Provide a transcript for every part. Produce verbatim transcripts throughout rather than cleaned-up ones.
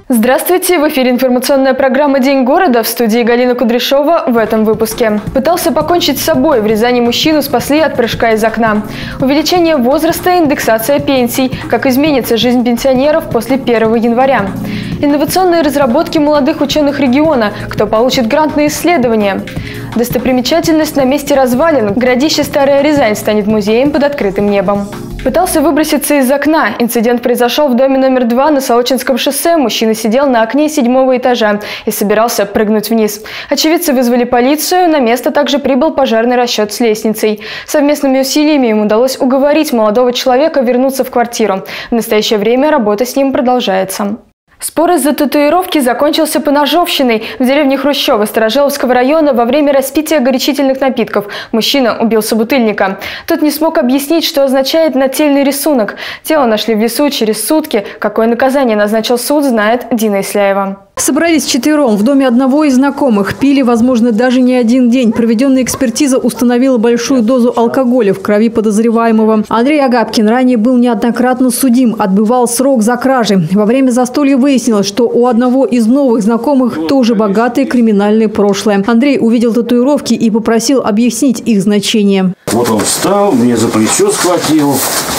Здравствуйте! В эфире информационная программа «День города», в студии Галина Кудряшова в этом выпуске. Пытался покончить с собой. В Рязани мужчину спасли от прыжка из окна. Увеличение возраста, индексация пенсий. Как изменится жизнь пенсионеров после первого января. Инновационные разработки молодых ученых региона. Кто получит грант на исследования. Достопримечательность на месте развалин. Городище Старая Рязань станет музеем под открытым небом. Пытался выброситься из окна. Инцидент произошел в доме номер два на Солочинском шоссе. Мужчина сидел на окне седьмого этажа и собирался прыгнуть вниз. Очевидцы вызвали полицию. На место также прибыл пожарный расчет с лестницей. Совместными усилиями им удалось уговорить молодого человека вернуться в квартиру. В настоящее время работа с ним продолжается. Спор из-за татуировки закончился поножовщиной. В деревне Хрущево Старожиловского района во время распития горячительных напитков мужчина убил собутыльника. Тот не смог объяснить, что означает нательный рисунок. Тело нашли в лесу через сутки. Какое наказание назначил суд, знает Дина Исляева. Собрались вчетвером в доме одного из знакомых. Пили, возможно, даже не один день. Проведенная экспертиза установила большую дозу алкоголя в крови подозреваемого. Андрей Агапкин ранее был неоднократно судим, отбывал срок за кражи. Во время застолья выяснилось, что у одного из новых знакомых тоже богатое криминальное прошлое. Андрей увидел татуировки и попросил объяснить их значение. Вот он встал, мне за плечо схватил.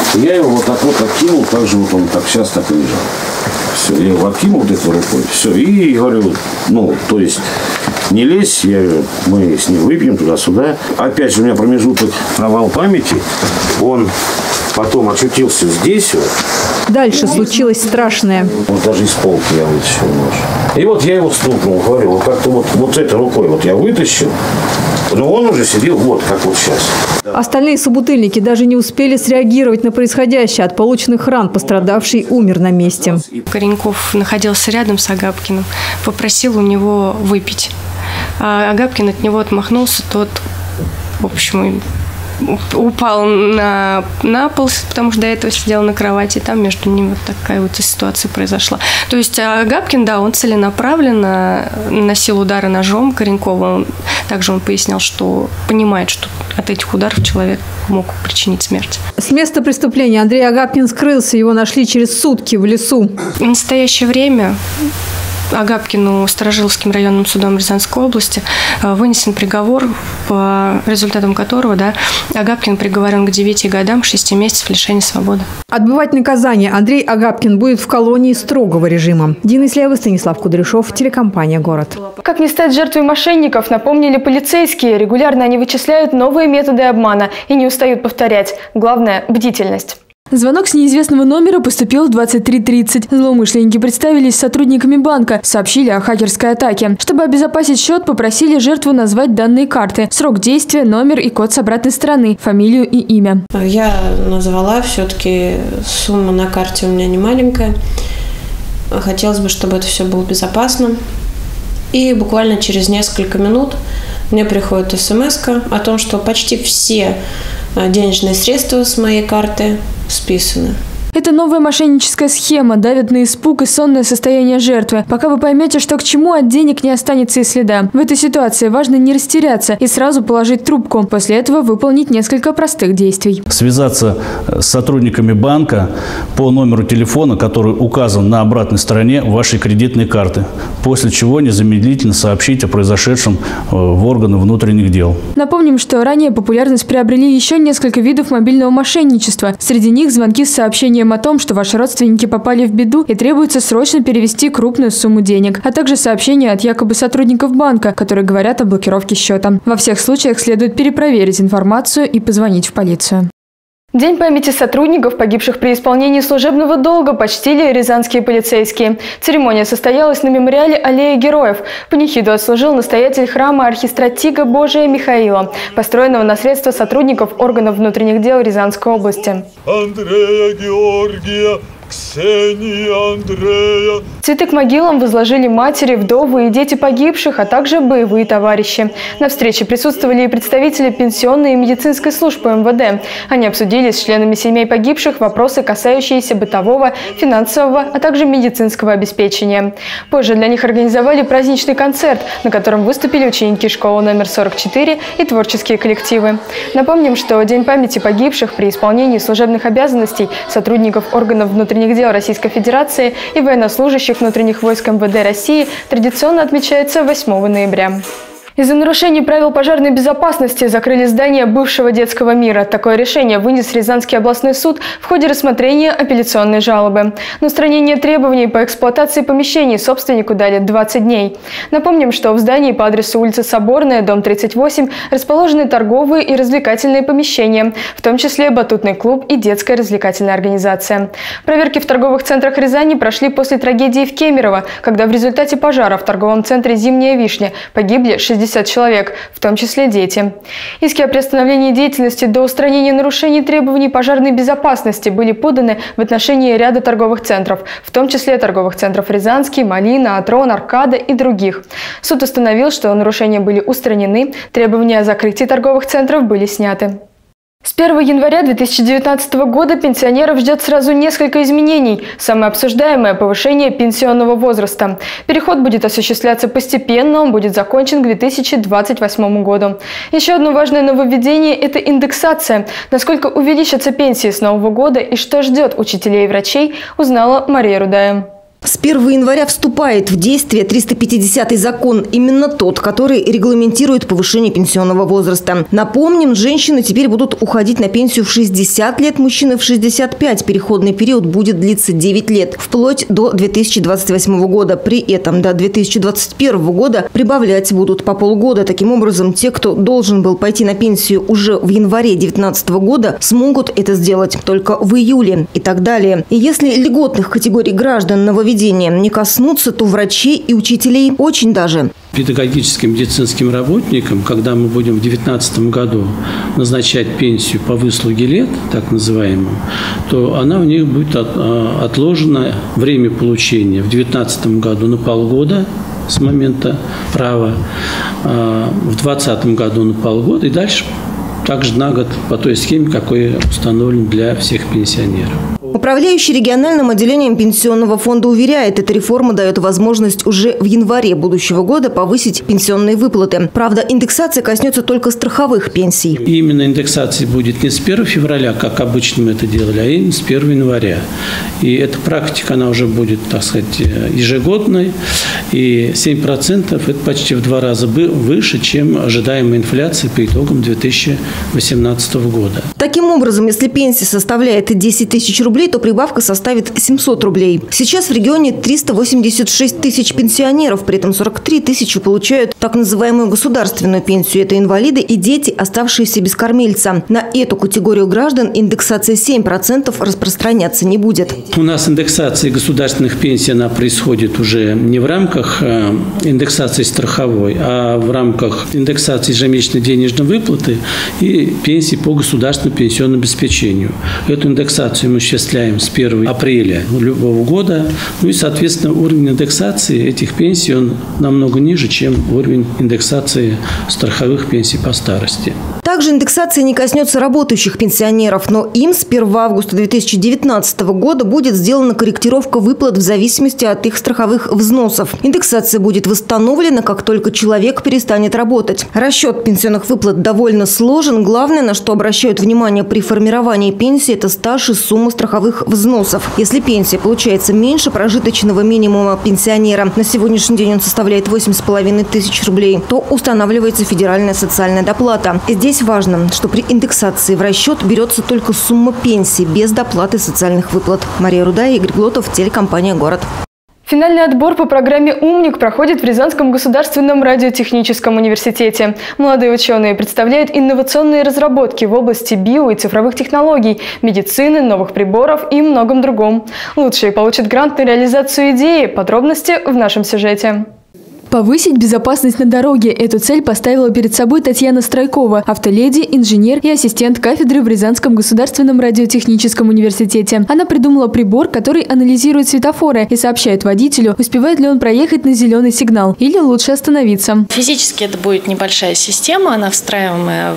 Я его вот так вот откинул, так же вот он так сейчас так и лежал. Все, я его откинул вот этой рукой, все, и говорю, ну, то есть, не лезь, я говорю, мы с ним выпьем туда-сюда. Опять же, у меня промежуток, провал памяти, он потом очутился здесь вот. Дальше случилось страшное. Вот даже из полки я вытащил нож. И вот я его стукнул, говорю, вот как-то вот, вот этой рукой вот я вытащил, но он уже сидел вот, как вот сейчас. Остальные собутыльники даже не успели среагировать на происходящее. От полученных ран пострадавший умер на месте. Кореньков находился рядом с Агапкиным, попросил у него выпить. А Агапкин от него отмахнулся, тот, в общем, упал на, на пол, потому что до этого сидел на кровати. Там между ними вот такая вот ситуация произошла. То есть Агапкин, да, он целенаправленно наносил удары ножом Коренькова. Он, также он пояснял, что понимает, что от этих ударов человек мог причинить смерть. С места преступления Андрей Агапкин скрылся. Его нашли через сутки в лесу. В настоящее время Агапкину Старожиловским районным судом Рязанской области вынесен приговор, по результатам которого, да, Агапкин приговорен к девяти годам, шести месяцев лишения свободы. Отбывать наказание Андрей Агапкин будет в колонии строгого режима. Дина Исляева, Станислав Кудряшов, телекомпания «Город». Как не стать жертвой мошенников, напомнили полицейские. Регулярно они вычисляют новые методы обмана и не устают повторять. Главное – бдительность. Звонок с неизвестного номера поступил в двадцать три тридцать. Злоумышленники представились сотрудниками банка, сообщили о хакерской атаке. Чтобы обезопасить счет, попросили жертву назвать данные карты, срок действия, номер и код с обратной стороны, фамилию и имя. Я назвала, все-таки сумма на карте у меня не маленькая. Хотелось бы, чтобы это все было безопасно. И буквально через несколько минут мне приходит смс-ка о том, что почти все денежные средства с моей карты списаны. Это новая мошенническая схема, давит на испуг и сонное состояние жертвы. Пока вы поймете, что к чему, от денег не останется и следа. В этой ситуации важно не растеряться и сразу положить трубку. После этого выполнить несколько простых действий. Связаться с сотрудниками банка по номеру телефона, который указан на обратной стороне вашей кредитной карты. После чего незамедлительно сообщить о произошедшем в органы внутренних дел. Напомним, что ранее популярность приобрели еще несколько видов мобильного мошенничества. Среди них звонки с сообщением о том, что ваши родственники попали в беду и требуется срочно перевести крупную сумму денег, а также сообщения от якобы сотрудников банка, которые говорят о блокировке счета. Во всех случаях следует перепроверить информацию и позвонить в полицию. День памяти сотрудников, погибших при исполнении служебного долга, почтили рязанские полицейские. Церемония состоялась на мемориале «Аллея героев». Панихиду отслужил настоятель храма архистратига Божия Михаила, построенного на средства сотрудников органов внутренних дел Рязанской области. Андрея Георгия, Ксения Андрея. Цветы к могилам возложили матери, вдовы и дети погибших, а также боевые товарищи. На встрече присутствовали и представители пенсионной и медицинской службы эм вэ дэ. Они обсудили с членами семей погибших вопросы, касающиеся бытового, финансового, а также медицинского обеспечения. Позже для них организовали праздничный концерт, на котором выступили ученики школы номер сорок четыре и творческие коллективы. Напомним, что День памяти погибших при исполнении служебных обязанностей сотрудников органов внутренних внутренних дел Российской Федерации и военнослужащих внутренних войск эм вэ дэ России традиционно отмечается восьмого ноября. Из-за нарушений правил пожарной безопасности закрыли здание бывшего детского мира. Такое решение вынес Рязанский областной суд в ходе рассмотрения апелляционной жалобы. На устранение требований по эксплуатации помещений собственнику дали двадцать дней. Напомним, что в здании по адресу улица Соборная, дом тридцать восемь, расположены торговые и развлекательные помещения, в том числе батутный клуб и детская развлекательная организация. Проверки в торговых центрах Рязани прошли после трагедии в Кемерово, когда в результате пожара в торговом центре «Зимняя вишня» погибли шестьдесят человек, в том числе дети. Иски о приостановлении деятельности до устранения нарушений требований пожарной безопасности были поданы в отношении ряда торговых центров, в том числе торговых центров «Рязанский», «Малина», «Атрон», «Аркада» и других. Суд установил, что нарушения были устранены, требования о закрытии торговых центров были сняты. С первого января две тысячи девятнадцатого года пенсионеров ждет сразу несколько изменений. Самое обсуждаемое – повышение пенсионного возраста. Переход будет осуществляться постепенно, он будет закончен к две тысячи двадцать восьмому году. Еще одно важное нововведение – это индексация. Насколько увеличатся пенсии с нового года и что ждет учителей и врачей, узнала Мария Рудая. С первого января вступает в действие триста пятидесятый закон, именно тот, который регламентирует повышение пенсионного возраста. Напомним, женщины теперь будут уходить на пенсию в шестьдесят лет, мужчины в шестьдесят пять. Переходный период будет длиться девять лет, вплоть до две тысячи двадцать восьмого года. При этом до две тысячи двадцать первого года прибавлять будут по полгода. Таким образом, те, кто должен был пойти на пенсию уже в январе две тысячи девятнадцатого года, смогут это сделать только в июле и так далее. И если льготных категорий граждан нововведения не коснутся, то врачей и учителей очень даже. Педагогическим медицинским работникам, когда мы будем в две тысячи девятнадцатом году назначать пенсию по выслуге лет, так называемую, то она у них будет отложена, время получения в две тысячи девятнадцатом году на полгода с момента права, в две тысячи двадцатом году на полгода и дальше также на год по той схеме, какой установлен для всех пенсионеров. Управляющий региональным отделением пенсионного фонда уверяет, эта реформа дает возможность уже в январе будущего года повысить пенсионные выплаты. Правда, индексация коснется только страховых пенсий. И именно индексация будет не с первого февраля, как обычно мы это делали, а именно с первого января. И эта практика, она уже будет, так сказать, ежегодной. И семь процентов – это почти в два раза выше, чем ожидаемая инфляция по итогам две тысячи восемнадцатого года. Таким образом, если пенсия составляет десять тысяч рублей, то прибавка составит семьсот рублей. Сейчас в регионе триста восемьдесят шесть тысяч пенсионеров, при этом сорок три тысячи получают так называемую государственную пенсию. Это инвалиды и дети, оставшиеся без кормильца. На эту категорию граждан индексация семь процентов распространяться не будет. У нас индексация государственных пенсий, она происходит уже не в рамках индексации страховой, а в рамках индексации ежемесячной денежной выплаты и пенсии по государственному пенсионному обеспечению. Эту индексацию мы осуществляем с первого апреля любого года. Ну и, соответственно, уровень индексации этих пенсий он намного ниже, чем уровень индексации страховых пенсий по старости. Также индексация не коснется работающих пенсионеров, но им с первого августа две тысячи девятнадцатого года будет сделана корректировка выплат в зависимости от их страховых взносов. Индексация будет восстановлена, как только человек перестанет работать. Расчет пенсионных выплат довольно сложен. Главное, на что обращают внимание при формировании пенсии, это стаж и сумма страховых взносов. Если пенсия получается меньше прожиточного минимума пенсионера, на сегодняшний день он составляет восемь с половиной тысяч рублей, то устанавливается федеральная социальная доплата. И здесь важно, что при индексации в расчет берется только сумма пенсии, без доплаты социальных выплат. Мария Рудая, Игорь Глотов, телекомпания «Город». Финальный отбор по программе «Умник» проходит в Рязанском государственном радиотехническом университете. Молодые ученые представляют инновационные разработки в области био- и цифровых технологий, медицины, новых приборов и многом другом. Лучшие получат грант на реализацию идеи. Подробности в нашем сюжете. Повысить безопасность на дороге. Эту цель поставила перед собой Татьяна Страйкова, автоледи, инженер и ассистент кафедры в Рязанском государственном радиотехническом университете. Она придумала прибор, который анализирует светофоры и сообщает водителю, успевает ли он проехать на зеленый сигнал или лучше остановиться. Физически это будет небольшая система, она встраиваемая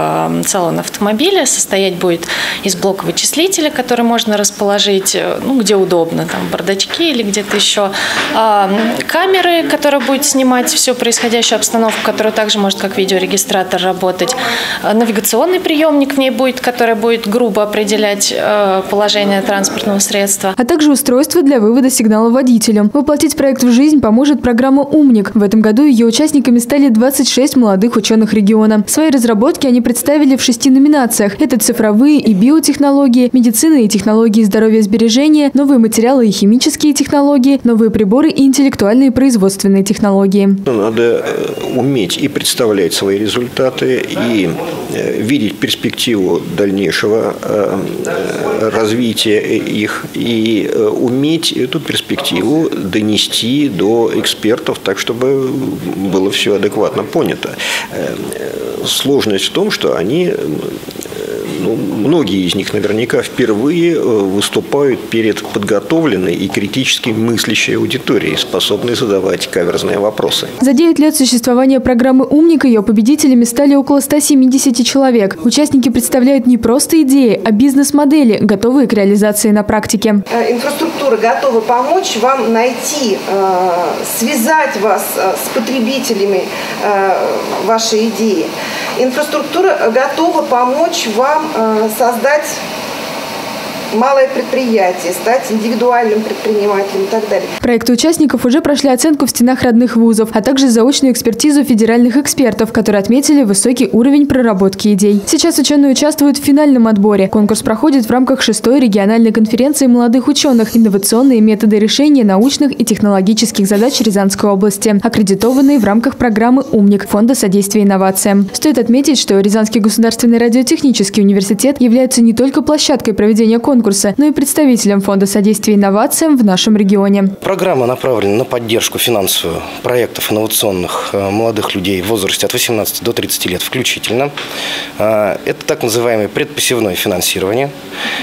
в салон автомобиля, состоять будет из блока вычислителя, который можно расположить, ну, где удобно, там, в бардачке или где-то еще, камеры, которая будет будет снимать всю происходящую обстановку, которая также может как видеорегистратор работать. Навигационный приемник в ней будет, который будет грубо определять положение транспортного средства. А также устройство для вывода сигнала водителям. Воплотить проект в жизнь поможет программа «Умник». В этом году ее участниками стали двадцать шесть молодых ученых региона. Свои разработки они представили в шести номинациях. Это цифровые и биотехнологии, медицина и технологии здоровья и сбережения, новые материалы и химические технологии, новые приборы и интеллектуальные производственные технологии. Надо уметь и представлять свои результаты, и видеть перспективу дальнейшего развития их, и уметь эту перспективу донести до экспертов так, чтобы было все адекватно понято. Сложность в том, что они, ну, многие из них наверняка впервые выступают перед подготовленной и критически мыслящей аудиторией, способной задавать каверзные вопросы. За девять лет существования программы «Умник» ее победителями стали около ста семидесяти человек. Участники представляют не просто идеи, а бизнес-модели, готовые к реализации на практике. Инфраструктура готова помочь вам найти, связать вас с потребителями вашей идеи. Инфраструктура готова помочь вам создать малое предприятие, стать индивидуальным предпринимателем и так далее. Проекты участников уже прошли оценку в стенах родных вузов, а также заочную экспертизу федеральных экспертов, которые отметили высокий уровень проработки идей. Сейчас ученые участвуют в финальном отборе. Конкурс проходит в рамках шестой региональной конференции молодых ученых «Инновационные методы решения научных и технологических задач Рязанской области», аккредитованные в рамках программы «Умник» Фонда содействия инновациям. Стоит отметить, что Рязанский государственный радиотехнический университет является не только площадкой проведения конкурса, но и представителем Фонда содействия инновациям в нашем регионе. Программа направлена на поддержку финансовую проектов инновационных молодых людей в возрасте от восемнадцати до тридцати лет включительно. Это так называемое предпосевное финансирование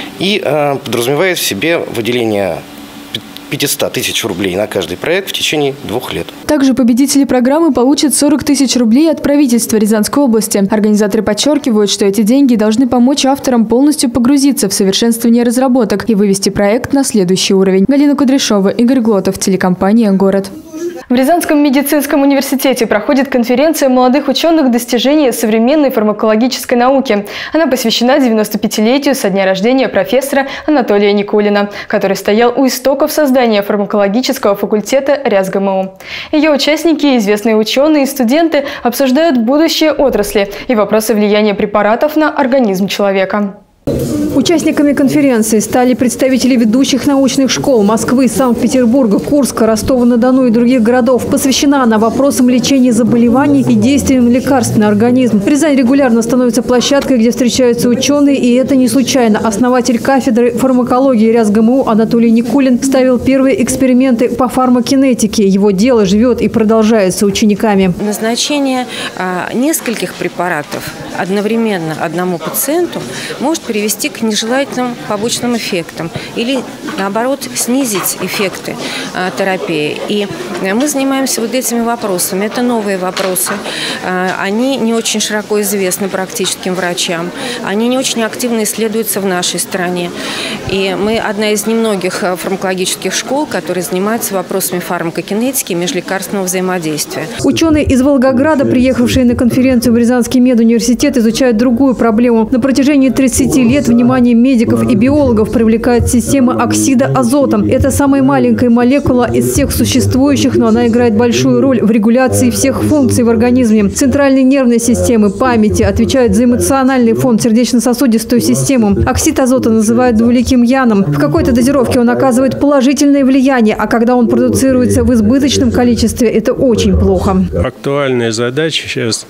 и подразумевает в себе выделение пятьсот тысяч рублей на каждый проект в течение двух лет. Также победители программы получат сорок тысяч рублей от правительства Рязанской области. Организаторы подчеркивают, что эти деньги должны помочь авторам полностью погрузиться в совершенствование разработок и вывести проект на следующий уровень. Галина Кудряшова, Игорь Глотов, телекомпания «Город». В Рязанском медицинском университете проходит конференция молодых ученых достижений современной фармакологической науки. Она посвящена девяностопятилетию со дня рождения профессора Анатолия Никулина, который стоял у истоков создания фармакологического факультета РязГМУ. Ее участники, известные ученые и студенты, обсуждают будущее отрасли и вопросы влияния препаратов на организм человека. Участниками конференции стали представители ведущих научных школ Москвы, Санкт-Петербурга, Курска, Ростова-на-Дону и других городов. Посвящена она вопросам лечения заболеваний и действиям лекарств на организм. Рязань регулярно становится площадкой, где встречаются ученые, и это не случайно. Основатель кафедры фармакологии РязГМУ Анатолий Никулин ставил первые эксперименты по фармакинетике. Его дело живет и продолжается учениками. Назначение а, нескольких препаратов одновременно одному пациенту может привести к нежелательным побочным эффектам или, наоборот, снизить эффекты а, терапии. И мы занимаемся вот этими вопросами. Это новые вопросы. А, они не очень широко известны практическим врачам. Они не очень активно исследуются в нашей стране. И мы одна из немногих фармакологических школ, которые занимаются вопросами фармакокинетики и межлекарственного взаимодействия. Ученые из Волгограда, приехавшие на конференцию в Рязанский медуниверситет, изучают другую проблему. На протяжении тридцати лет внимание медиков и биологов привлекает система оксида азота. Это самая маленькая молекула из всех существующих, но она играет большую роль в регуляции всех функций в организме. Центральной нервной системы, памяти, отвечает за эмоциональный фон, сердечно-сосудистую систему. Оксид азота называют двуликим яном. В какой-то дозировке он оказывает положительное влияние, а когда он продуцируется в избыточном количестве, это очень плохо. Актуальная задача сейчас.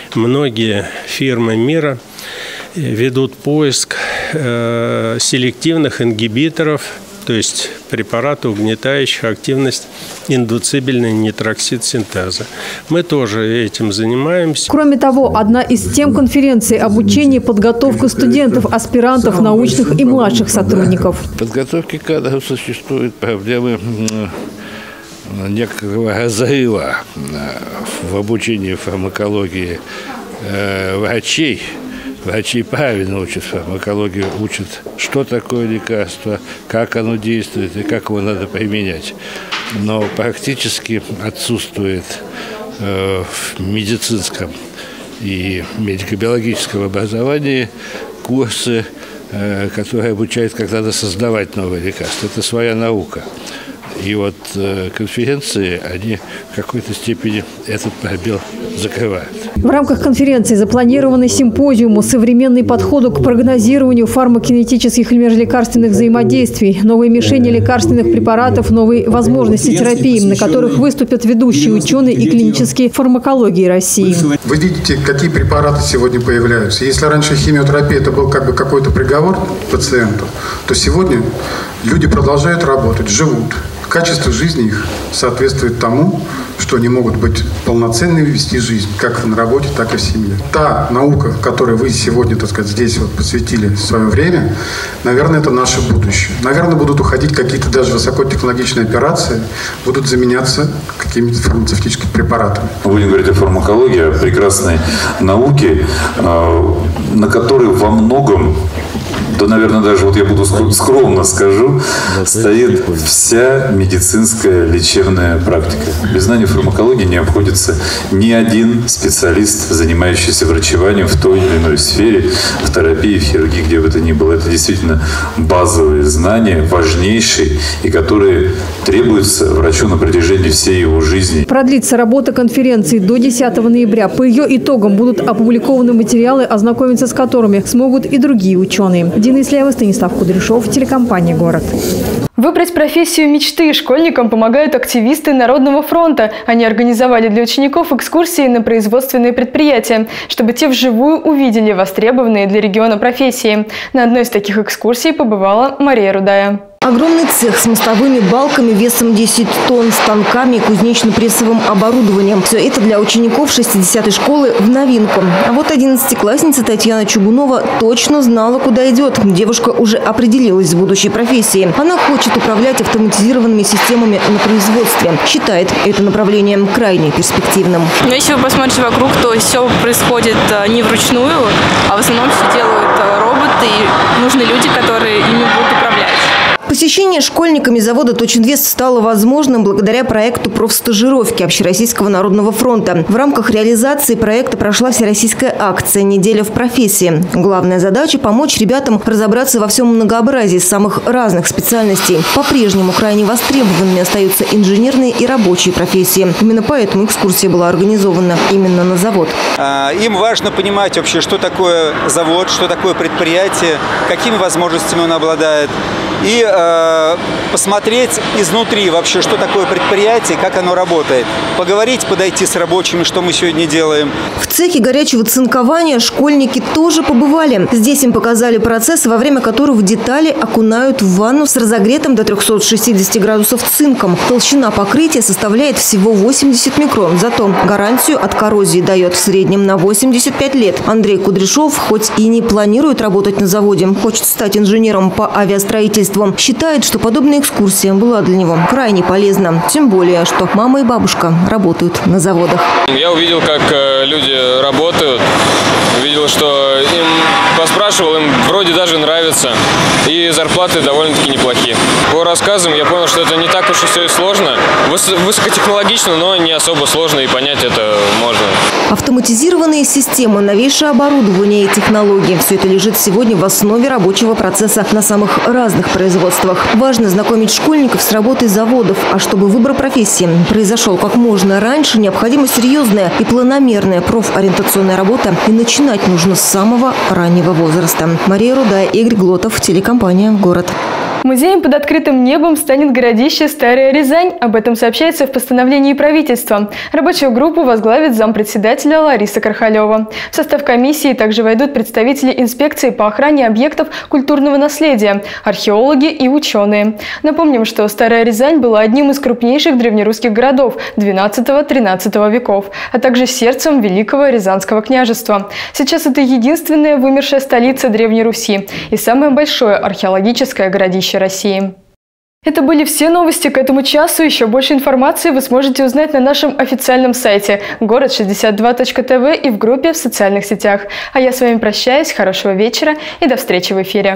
Многие фирмы мира ведут поиск э, селективных ингибиторов, то есть препаратов, угнетающих активность индуцибельной нитроксид-синтеза. Мы тоже этим занимаемся. Кроме того, одна из тем конференции – обучение и подготовка студентов, аспирантов, научных и младших сотрудников. В подготовке кадров существуют проблемы некоторого разрыва в обучении фармакологии врачей. Врачи правильно учат фармакологию, учат, что такое лекарство, как оно действует и как его надо применять. но практически отсутствует э, в медицинском и медико-биологическом образовании курсы, э, которые обучают, как надо создавать новые лекарства. Это своя наука. И вот э, конференции, они в какой-то степени этот пробел закрывают. В рамках конференции запланированы симпозиумы, современные подходы к прогнозированию фармакинетических и межлекарственных взаимодействий, новые мишени лекарственных препаратов, новые возможности терапии, на которых выступят ведущие ученые и клинические фармакологии России. Вы видите, какие препараты сегодня появляются. Если раньше химиотерапия это был как бы какой-то приговор пациенту, то сегодня люди продолжают работать, живут. Качество жизни их соответствует тому, что они могут быть полноценными, вести жизнь, как на работе, так и в семье. Та наука, которой вы сегодня, так сказать, здесь вот посвятили свое время, наверное, это наше будущее. Наверное, будут уходить какие-то даже высокотехнологичные операции, будут заменяться какими-то фармацевтическими препаратами. Мы будем говорить о фармакологии, о прекрасной науке, на которой во многом, да, наверное, даже вот я буду скромно скажу, стоит вся медицинская лечебная практика. Без знания фармакологии не обходится ни один специалист, занимающийся врачеванием в той или иной сфере, в терапии, в хирургии, где бы то ни было. Это действительно базовые знания, важнейшие, и которые требуются врачу на протяжении всей его жизни. Продлится работа конференции до десятого ноября. По ее итогам будут опубликованы материалы, ознакомиться с которыми смогут и другие ученые. Дина Исляева, Станислав Кудряшов, телекомпания «Город». Выбрать профессию мечты школьникам помогают активисты Народного фронта. Они организовали для учеников экскурсии на производственные предприятия, чтобы те вживую увидели востребованные для региона профессии. На одной из таких экскурсий побывала Мария Рудая. Огромный цех с мостовыми балками весом десять тонн, станками и кузнечно-прессовым оборудованием. Все это для учеников шестидесятой школы в новинку. А вот одиннадцатиклассница Татьяна Чугунова точно знала, куда идет. Девушка уже определилась с будущей профессией. Она хочет управлять автоматизированными системами на производстве. Считает это направление крайне перспективным. Но если вы посмотрите вокруг, то все происходит не вручную, а в основном все делают роботы, и нужны люди, которые ими будут управлять. Посещение школьниками завода «Точинвест» стало возможным благодаря проекту профстажировки Общероссийского народного фронта. В рамках реализации проекта прошла всероссийская акция «Неделя в профессии». Главная задача – помочь ребятам разобраться во всем многообразии самых разных специальностей. По-прежнему крайне востребованными остаются инженерные и рабочие профессии. Именно поэтому экскурсия была организована именно на завод. Им важно понимать вообще, что такое завод, что такое предприятие, какими возможностями он обладает. И э, посмотреть изнутри вообще, что такое предприятие, как оно работает. Поговорить, подойти с рабочими, что мы сегодня делаем. В цехе горячего цинкования школьники тоже побывали. Здесь им показали процесс, во время которого детали окунают в ванну с разогретым до трёхсот шестидесяти градусов цинком. Толщина покрытия составляет всего восемьдесят микрон. Зато гарантию от коррозии дает в среднем на восемьдесят пять лет. Андрей Кудряшов, хоть и не планирует работать на заводе, хочет стать инженером по авиастроительству, считает, что подобная экскурсия была для него крайне полезна. Тем более, что мама и бабушка работают на заводах. Я увидел, как люди работают. Увидел, что им поспрашивал, им вроде даже нравится. И зарплаты довольно-таки неплохие. По рассказам я понял, что это не так уж и все и сложно. Высокотехнологично, но не особо сложно, и понять это можно. Автоматизированные системы, новейшее оборудование и технологии – все это лежит сегодня в основе рабочего процесса на самых разных производствах. Важно знакомить школьников с работой заводов. А чтобы выбор профессии произошел как можно раньше, необходима серьезная и планомерная профориентационная работа. И начинать нужно с самого раннего возраста. Мария Рудая, Игорь Глотов, телекомпания «Город». Музеем под открытым небом станет городище Старая Рязань. Об этом сообщается в постановлении правительства. Рабочую группу возглавит зампредседателя Лариса Кархалева. В состав комиссии также войдут представители инспекции по охране объектов культурного наследия, археологи и ученые. Напомним, что Старая Рязань была одним из крупнейших древнерусских городов двенадцатого-тринадцатого веков, а также сердцем Великого Рязанского княжества. Сейчас это единственная вымершая столица Древней Руси и самое большое археологическое городище России. Это были все новости к этому часу. Еще больше информации вы сможете узнать на нашем официальном сайте город шестьдесят два точка тв и в группе в социальных сетях. А я с вами прощаюсь. Хорошего вечера и до встречи в эфире.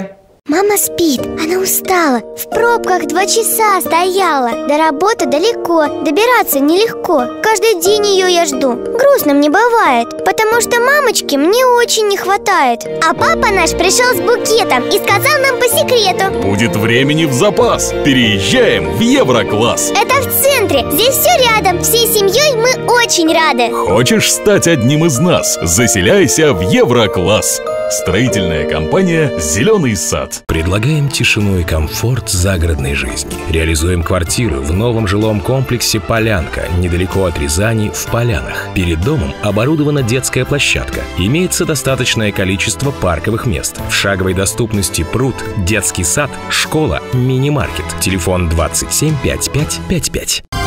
Мама спит, она устала. В пробках два часа стояла. До работы далеко, добираться нелегко. Каждый день ее я жду. Грустно мне бывает, потому что мамочки мне очень не хватает. А папа наш пришел с букетом и сказал нам по секрету: будет времени в запас. Переезжаем в Еврокласс. Это в центре, здесь все рядом. Всей семьей мы очень рады. Хочешь стать одним из нас? Заселяйся в Еврокласс. Строительная компания «Зеленый сад». Предлагаем тишину и комфорт загородной жизни. Реализуем квартиры в новом жилом комплексе «Полянка», недалеко от Рязани, в Полянах. Перед домом оборудована детская площадка. Имеется достаточное количество парковых мест. В шаговой доступности пруд, детский сад, школа, мини-маркет. Телефон двадцать семь пятьдесят пять пятьдесят пять.